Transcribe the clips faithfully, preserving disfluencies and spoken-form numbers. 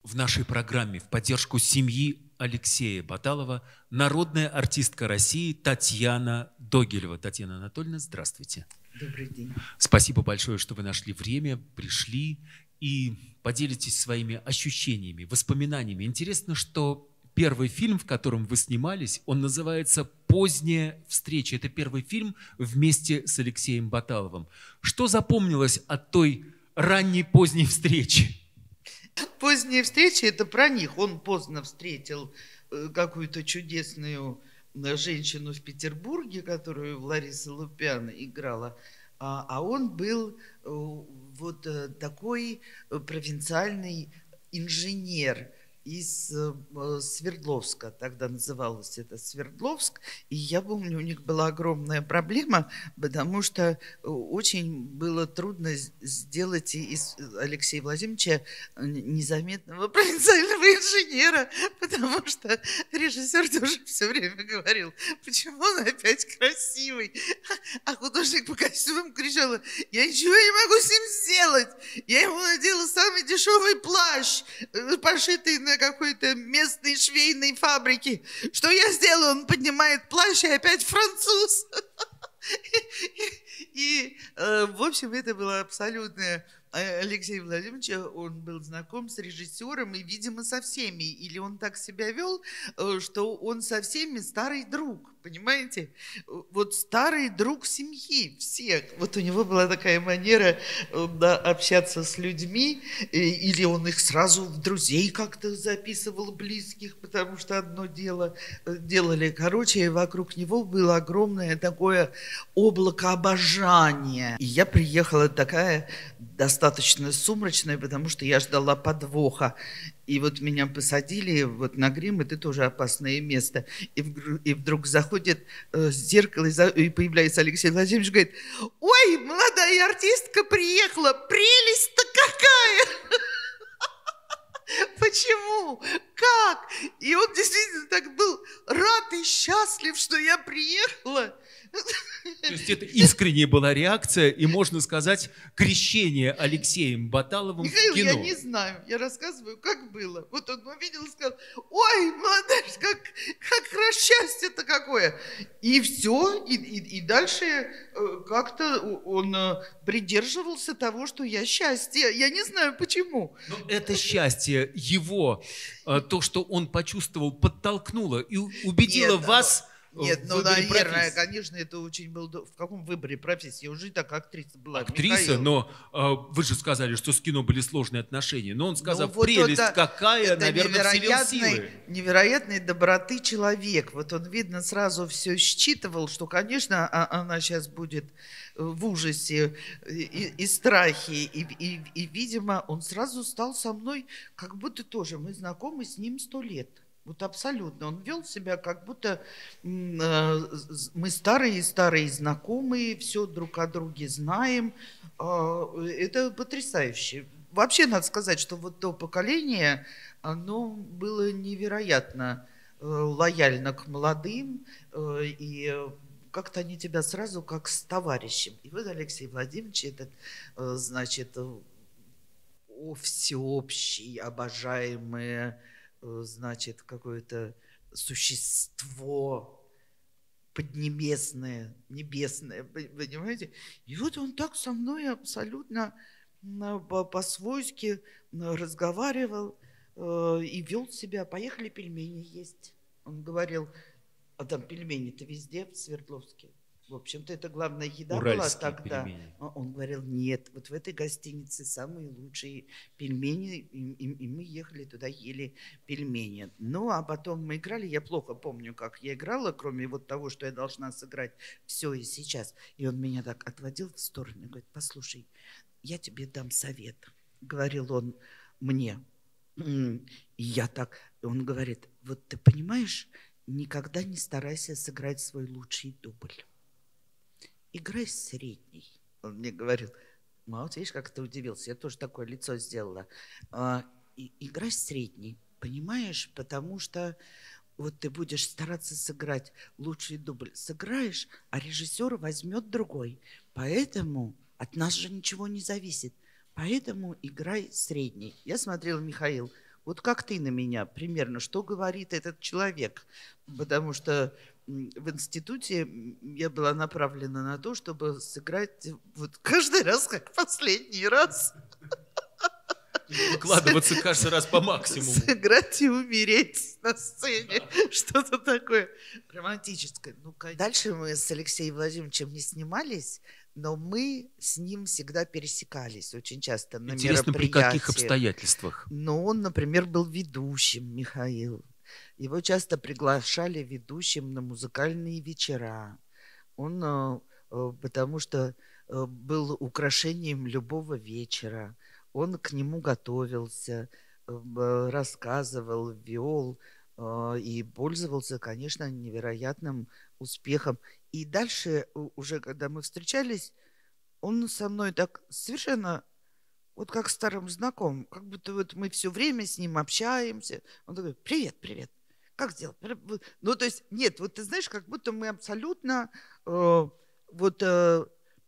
В нашей программе в поддержку семьи Алексея Баталова народная артистка России Татьяна Догилева. Татьяна Анатольевна, здравствуйте. Добрый день. Спасибо большое, что вы нашли время, пришли и поделитесь своими ощущениями, воспоминаниями. Интересно, что первый фильм, в котором вы снимались, он называется «Поздняя встреча». Это первый фильм вместе с Алексеем Баталовым. Что запомнилось от той ранней поздней встречи? Поздняя встреча – это про них. Он поздно встретил какую-то чудесную женщину в Петербурге, которую Лариса Лупяна играла, а, а он был вот такой провинциальный инженер из Свердловска, тогда называлось это Свердловск, и я помню, у них была огромная проблема, потому что очень было трудно сделать из Алексея Владимировича незаметного провинциального инженера, потому что режиссер тоже все время говорил, почему он опять красивый, а художник по костюмам кричал: я ничего не могу с ним сделать, я ему надела самый дешевый плащ, пошитый на какой-то местной швейной фабрике. Что я сделаю? Он поднимает плащ, и опять француз. И, в общем, это было абсолютное... Алексей Владимирович, он был знаком с режиссером и, видимо, со всеми. Или он так себя вел, что он со всеми старый друг, понимаете? Вот старый друг семьи всех. Вот у него была такая манера, да, общаться с людьми, или он их сразу в друзей как-то записывал, близких, потому что одно дело делали. Короче, вокруг него было огромное такое облако обожания. И я приехала такая... достаточно сумрачная, потому что я ждала подвоха. И вот меня посадили вот на грим, это тоже опасное место. И, в, и вдруг заходит э, зеркало, и, за, и появляется Алексей Владимирович, говорит: ой, молодая артистка приехала, прелесть-то какая! Почему? Как? И он действительно так был рад и счастлив, что я приехала. То есть это искренняя была реакция, и, можно сказать, крещение Алексеем Баталовым Михаил, в кино. Я не знаю, я рассказываю, как было. Вот он увидел и сказал: ой, молодая, как, как счастье-то какое. И все, и, и, и дальше как-то он придерживался того, что я счастье. Я не знаю, почему. Но это счастье его, то, что он почувствовал, подтолкнуло и убедило Нет, вас... Нет, ну, наверное, профессии. Конечно, это очень был... В каком выборе профессии? Уже так актриса была. Актриса, Михаил. но э, вы же сказали, что с кино были сложные отношения. Но он сказал, ну, вот прелесть это, какая, это наверное, вселил силы. Невероятной доброты человек. Вот он, видно, сразу все считывал, что, конечно, она сейчас будет в ужасе и, и страхе. И, и, и, видимо, он сразу стал со мной, как будто тоже мы знакомы с ним сто лет. Вот абсолютно. Он вел себя, как будто мы старые-старые знакомые, все друг о друге знаем. Это потрясающе. Вообще, надо сказать, что вот то поколение, оно было невероятно лояльно к молодым, и как-то они тебя сразу как с товарищем. И вот Алексей Владимирович, этот, значит, всеобщий, обожаемый, значит, какое-то существо поднебесное, небесное, понимаете? И вот он так со мной абсолютно по-свойски разговаривал и вел себя. Поехали пельмени есть. Он говорил: а там пельмени-то везде в Свердловске. В общем-то, это главная еда Уральские была тогда. Пельмени. Он говорил: нет, вот в этой гостинице самые лучшие пельмени, и, и, и мы ехали туда, ели пельмени. Ну, а потом мы играли, я плохо помню, как я играла, кроме вот того, что я должна сыграть все и сейчас. И он меня так отводил в сторону и говорит: послушай, я тебе дам совет, говорил он мне. И я так, он говорит: вот ты понимаешь, никогда не старайся сыграть свой лучший дубль. Играй средний. Он мне говорил. Ну, вот видишь, как ты удивился. Я тоже такое лицо сделала. А, и, играй средний, понимаешь? Потому что вот ты будешь стараться сыграть лучший дубль. Сыграешь, а режиссер возьмет другой. Поэтому от нас же ничего не зависит. Поэтому играй средний. Я смотрела, Михаил, вот как ты на меня примерно, что говорит этот человек? Потому что в институте я была направлена на то, чтобы сыграть вот каждый раз, как последний раз. Выкладываться каждый раз по максимуму. Сыграть и умереть на сцене. Что-то такое романтическое. Ну, дальше мы с Алексеем Владимировичем не снимались, но мы с ним всегда пересекались очень часто на Интересно, мероприятиях. при каких обстоятельствах? Ну, он, например, был ведущим, Михаил. Его часто приглашали ведущим на музыкальные вечера. Он, потому что был украшением любого вечера. Он к нему готовился, рассказывал, вел и пользовался, конечно, невероятным успехом. И дальше, уже когда мы встречались, он со мной так совершенно, вот как старым знакомым, как будто вот мы все время с ним общаемся. Он такой: привет, привет, как дела? Ну, то есть, нет, вот ты знаешь, как будто мы абсолютно э, вот... Э,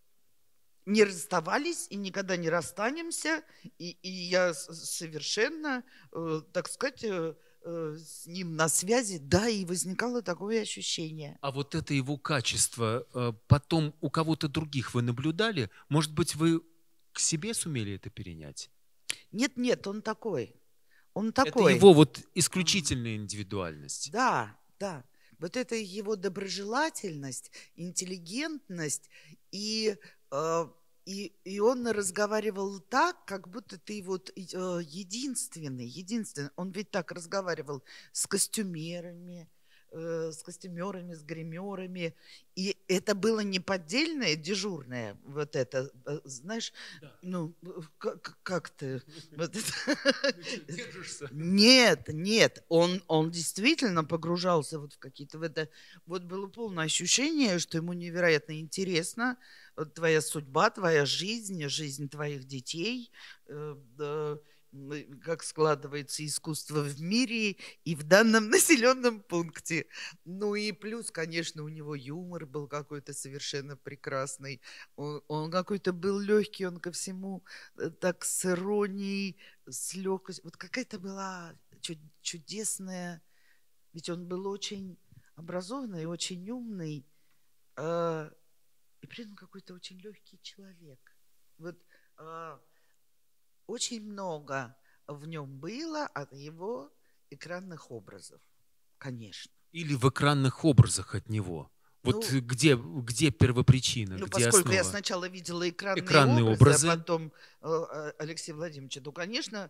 не расставались и никогда не расстанемся, и, и я совершенно, э, так сказать, э, э, с ним на связи, да, и возникало такое ощущение. А вот это его качество э, потом у кого-то других вы наблюдали? Может быть, вы к себе сумели это перенять? Нет, нет, он такой, он такой. Это его вот исключительная индивидуальность. Да, да. Вот это его доброжелательность, интеллигентность и... И, и он разговаривал так, как будто ты вот единственный, единственный. Он ведь так разговаривал с костюмерами, э, с костюмерами, с гримерами. И это было не поддельное, дежурное, вот это, знаешь, да. Ну, как, как ты... Вот это... Держишься. Нет, нет, он, он действительно погружался вот в какие-то... В это, вот было полное ощущение, что ему невероятно интересно твоя судьба, твоя жизнь, жизнь твоих детей, как складывается искусство в мире и в данном населенном пункте. Ну и плюс, конечно, у него юмор был какой-то совершенно прекрасный. Он, он какой-то был легкий, он ко всему так с иронией, с легкостью. Вот какая-то была чудесная, ведь он был очень образованный, очень умный, и при этом какой-то очень легкий человек. Вот э, очень много в нем было от его экранных образов, конечно. Или в экранных образах от него. Вот ну, где, где первопричина, ну, где поскольку основа? Я сначала видела экранные, экранные образы, образы, а потом э, Алексей Владимирович, то, конечно,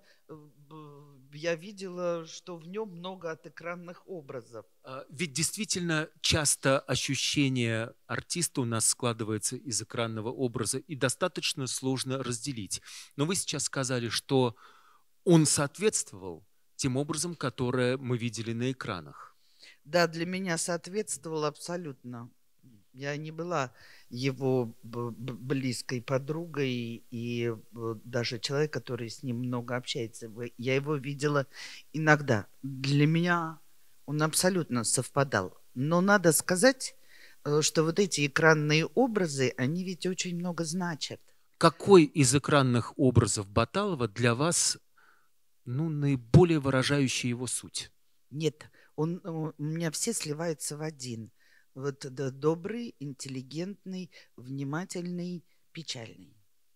я видела, что в нем много от экранных образов. Ведь действительно часто ощущение артиста у нас складывается из экранного образа, и достаточно сложно разделить. Но вы сейчас сказали, что он соответствовал тем образом, которые мы видели на экранах. Да, для меня соответствовал абсолютно. Я не была его близкой подругой и даже человек, который с ним много общается. Я его видела иногда. Для меня он абсолютно совпадал. Но надо сказать, что вот эти экранные образы, они ведь очень много значат. Какой из экранных образов Баталова для вас, ну, наиболее выражающий его суть? Нет, он, у меня все сливаются в один. Вот да, добрый, интеллигентный, внимательный, печальный.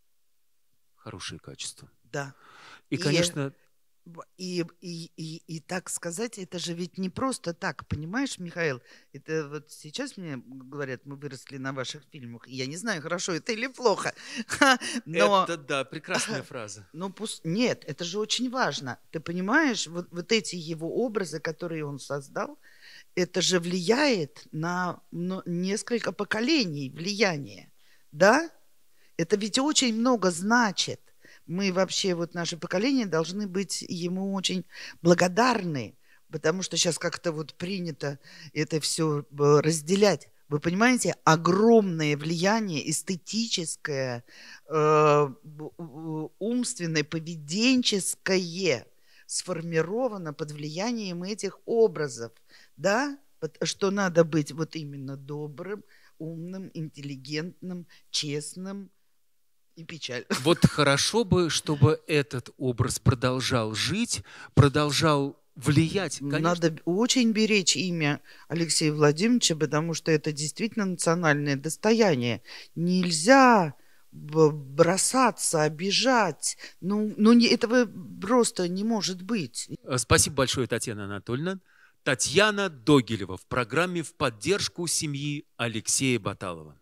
Хорошие качества. Да. И, конечно... И, и, и, и так сказать, это же ведь не просто так, понимаешь, Михаил? Это вот сейчас мне говорят, мы выросли на ваших фильмах. Я не знаю, хорошо это или плохо. Но, это, да, прекрасная фраза. Но пусть, нет, это же очень важно. Ты понимаешь, вот, вот эти его образы, которые он создал, это же влияет на ну, несколько поколений влияния, да? Это ведь очень много значит. Мы вообще, вот наше поколение, должны быть ему очень благодарны, потому что сейчас как-то вот принято это все разделять. Вы понимаете, огромное влияние эстетическое, э, умственное, поведенческое сформировано под влиянием этих образов, да, что надо быть вот именно добрым, умным, интеллигентным, честным И печаль. Вот хорошо бы, чтобы этот образ продолжал жить, продолжал влиять. Конечно. Надо очень беречь имя Алексея Владимировича, потому что это действительно национальное достояние. Нельзя бросаться, обижать. Ну, ну не, этого просто не может быть. Спасибо большое, Татьяна Анатольевна. Татьяна Догилева в программе «В поддержку семьи» Алексея Баталова.